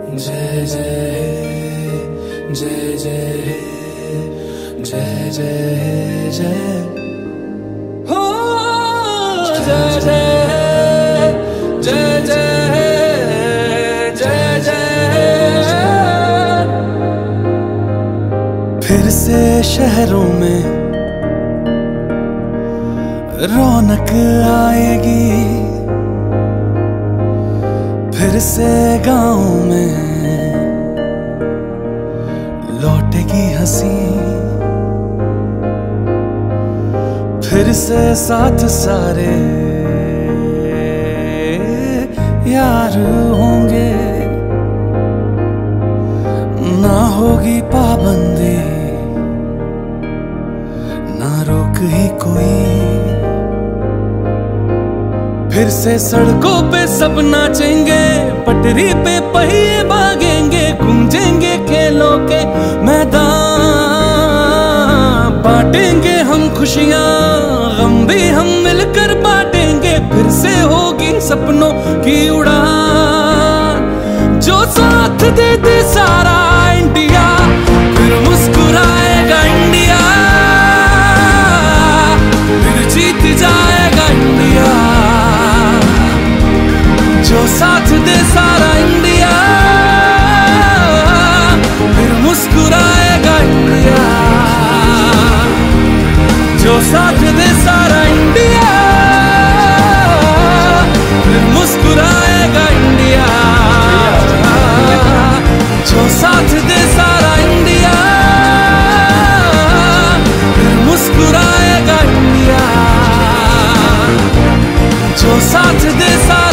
जय जय जय जय जय जय जय हो जय जय जय जय जय जय। फिर से शहरों में रौनक आएगी, फिर से गाँव में लौटेगी हंसी, फिर से साथ सारे यार होंगे, ना होगी पाबंदी ना रोक ही कोई। फिर से सड़कों पे सब नाचेंगे, पटरी पे पहिए भागेंगे, गूंजेंगे खेलों के मैदान, बांटेंगे हम खुशियां, गम भी हम मिलकर बांटेंगे। फिर से होगी सपनों की उड़ान, जो साथ दे दे सारा इंडिया, फिर मुस्कुराएगा इंडिया, फिर जीत जाएगा इंडिया। जो साथ दे सारा इंडिया, फिर मुस्कुराएगा इंडिया। जो साथ दे सारा इंडिया, फिर मुस्कुराएगा इंडिया। जो साथ दे सारा इंडिया, फिर मुस्कुराएगा इंडिया। जो साथ दे सारा